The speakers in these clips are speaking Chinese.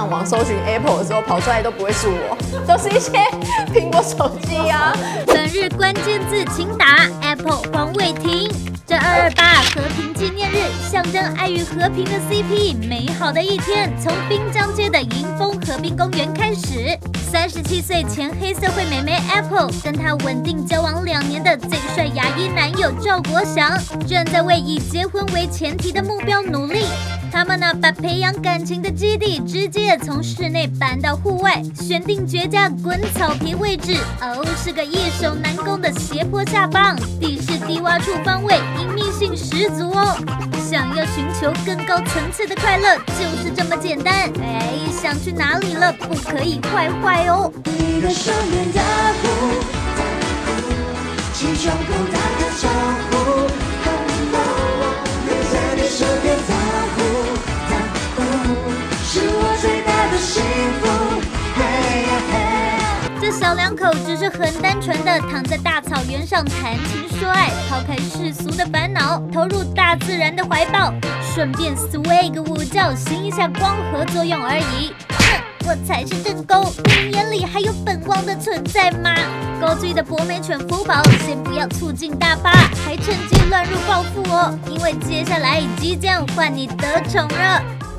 上网搜寻 Apple 的时候，跑出来都不会是我，都是一些苹果手机啊。 本日关键字请打 Apple 黄伟霆。这228和平纪念日，象征爱与和平的 CP， 美好的一天从滨江街的迎风河滨公园开始。37岁前黑社会美眉 Apple 跟她稳定交往2年的最帅牙医男友赵国祥，正在为以结婚为前提的目标努力。他们呢，把培养感情的基地直接从室内搬到户外，选定绝佳滚草坪位置。哦，是个易守难攻的斜坡下方，地势低洼处方位，隐秘性十足哦。想要寻求更高层次的快乐，就是这么简单。哎，想去哪里了？不可以坏坏哦。 你的手边打呼，起床后打个招呼，留在你手边打呼，是我最大的幸福。 这小两口只是很单纯的躺在大草原上谈情说爱，抛开世俗的烦恼，投入大自然的怀抱，顺便 sway 个午觉，行一下光合作用而已。我才是正宫，你眼里还有本王的存在吗？高追的博美犬福宝，先不要促进大发，还趁机乱入报复哦，因为接下来即将换你得宠了。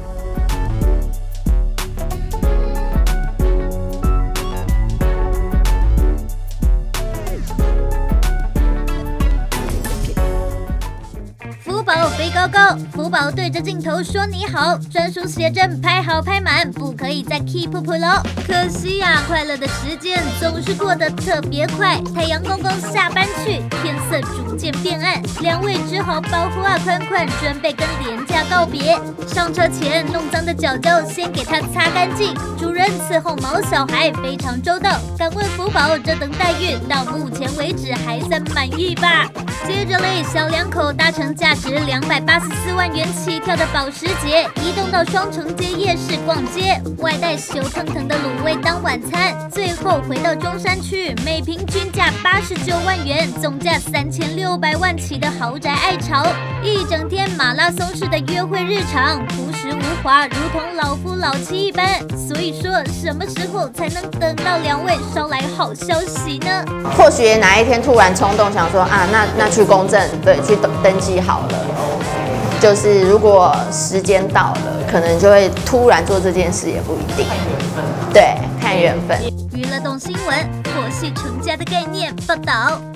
福宝飞高高，福宝对着镜头说你好，专属写真拍好拍满，不可以再 keep up 喽。可惜呀，快乐的时间总是过得特别快。太阳公公下班去，天色逐渐变暗，两位只好保护阿宽宽，准备跟廉价告别。上车前弄脏的脚脚先给他擦干净，主人伺候毛小孩非常周到。敢问福宝这等待遇到目前为止还算满意吧？接着嘞，小两口搭乘价值284万元起跳的保时捷，移动到双城街夜市逛街，外带熟腾腾的卤味当晚餐，最后回到中山区，每平均价89万元，总价3600万起的豪宅爱巢，一整天马拉松式的约会日常，朴实无华，如同老夫老妻一般。所以说，什么时候才能等到两位捎来好消息呢？ 或许哪一天突然冲动想说啊，那去公证，对，去登记好了。就是如果时间到了，可能就会突然做这件事，也不一定。对，看缘分。 娱乐动新闻，佛系成家的概念报道。